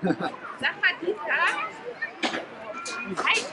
Sag mal, Dieter, wie heißt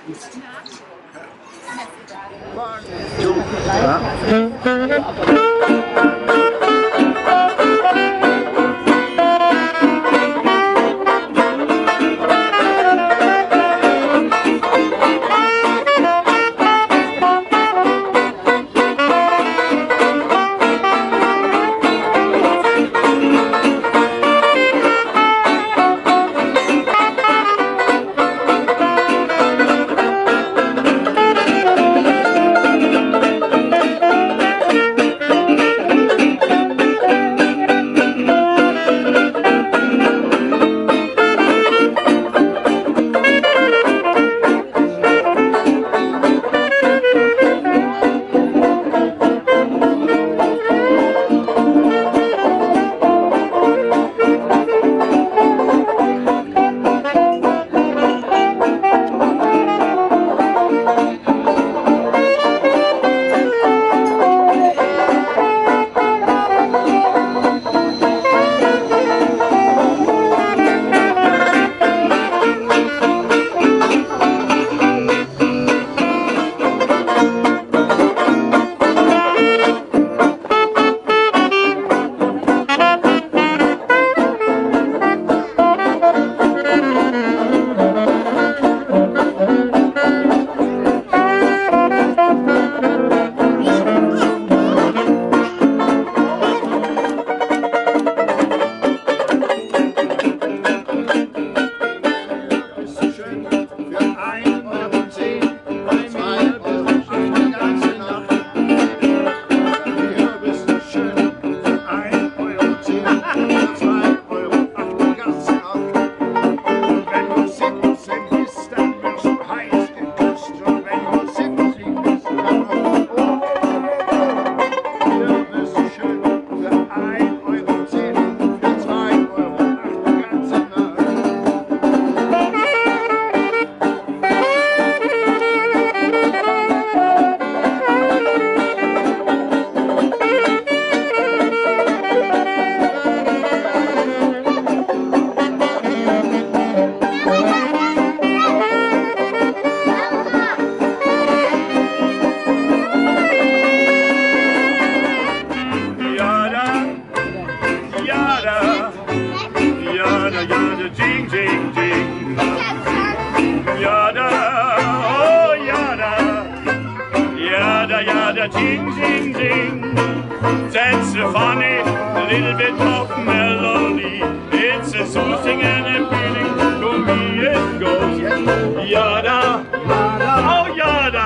Ding, ding, ding. That's a funny little bit of melody. It's a soothing and appealing. To me it goes yada, oh yada,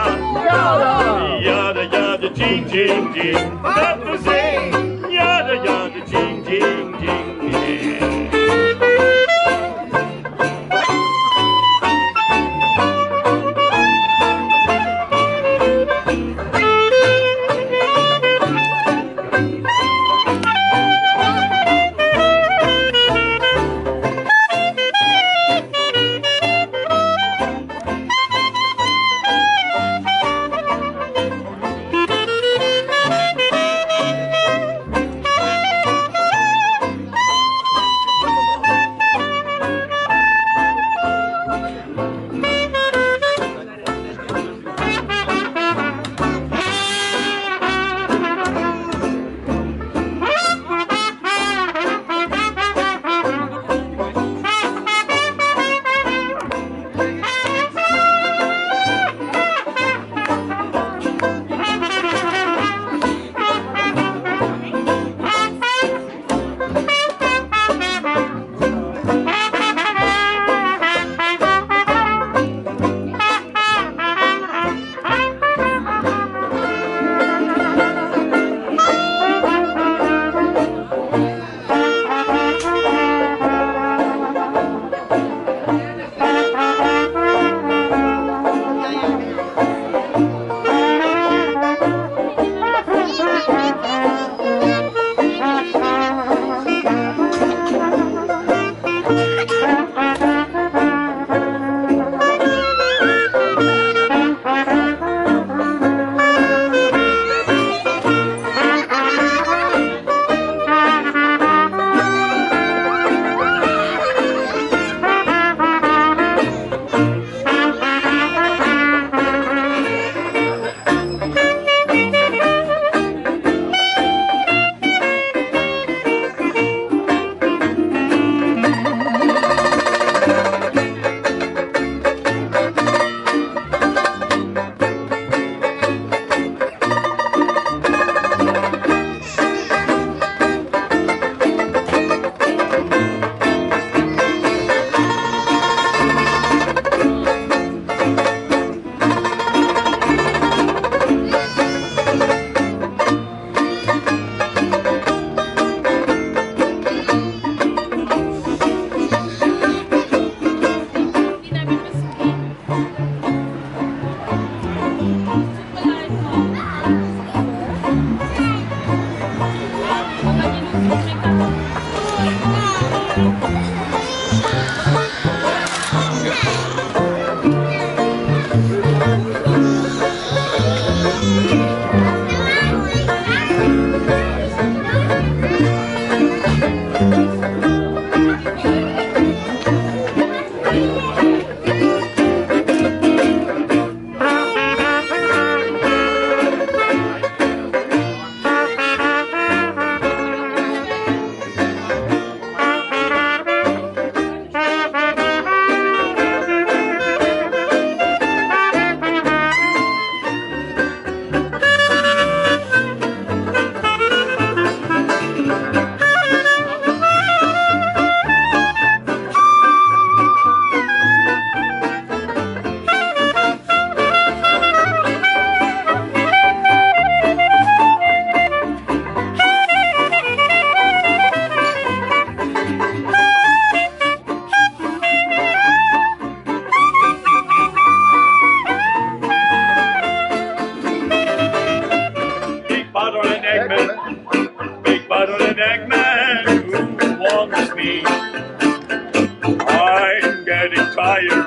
yada, yada, ding, ding, ding. That was it. Yada, yada, ding, ding, ding, ding.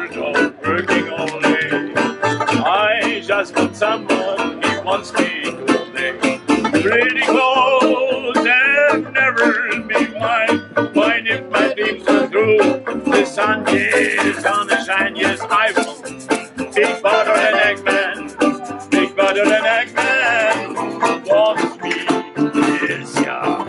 tired of working all day. I just want someone he wants me to play. Pretty clothes have never been mine. Mine if my dreams are true. The sun is gonna shine, yes I will. Big butter and Eggman, Big butter and Eggman wants me, yes yeah.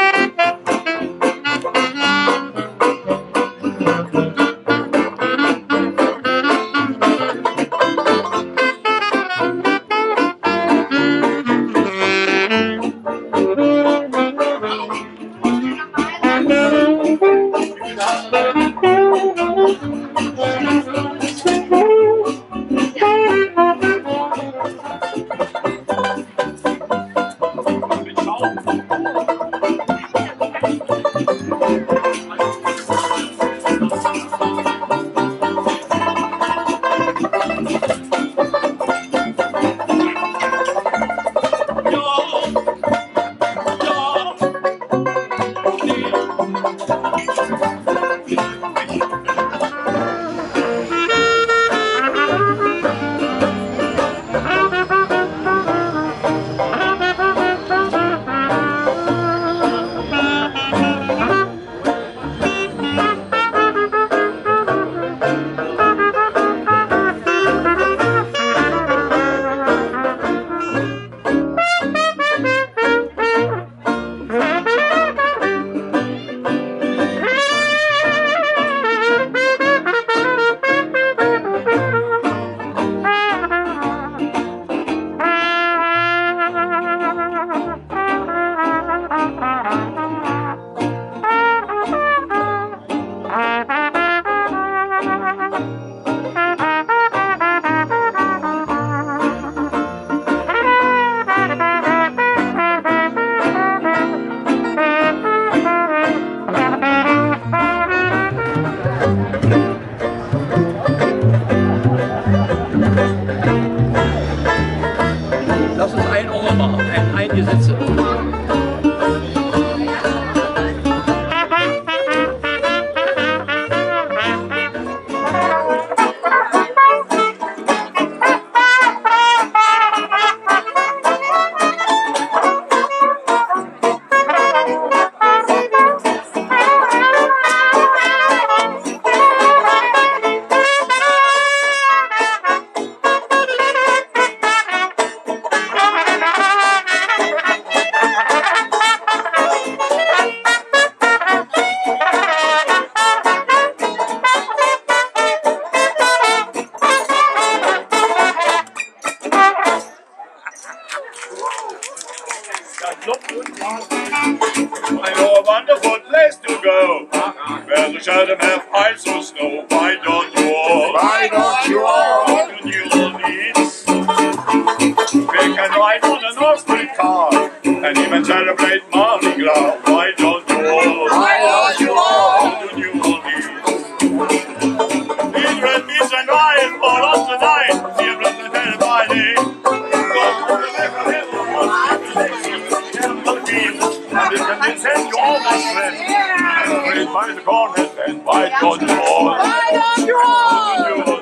Lass uns ein Ohr machen, einige Sätze. I know a wonderful place to go, where the shadow have ice or snow. Why don't you all? Why don't you all? Go to New Orleans. We can ride on an Austrian car and even celebrate Mardi Gras. Why don't you all? Why don't you all? Go to New Orleans. These red beats and wine for us tonight. Here from the Tennessee Friday. Go to the Mecca. And send you all my friends. And by the corner, and why don't you all? Why don't you all?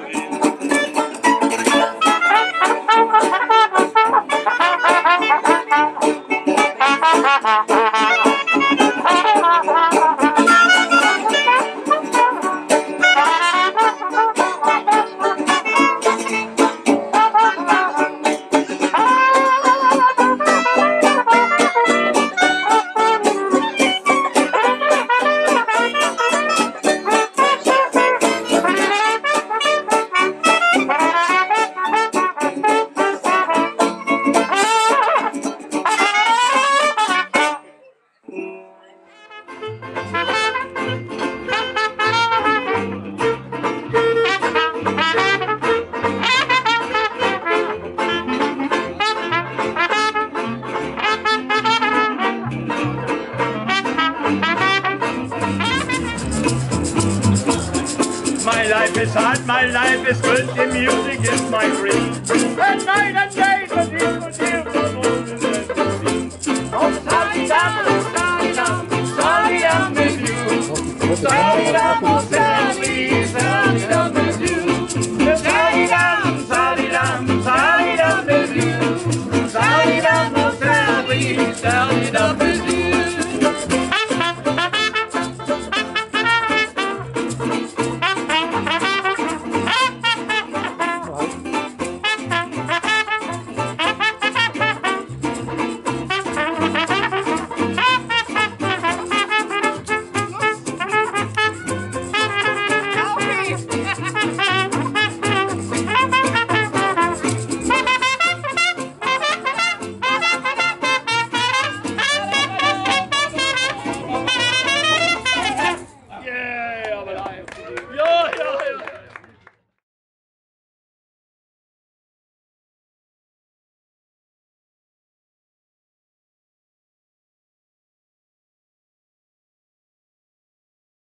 My life is hard, my life is good, the music is my dream. And night and day, the deep for dear for more than that. Oh, sorry, I'm with you. Sorry, I'm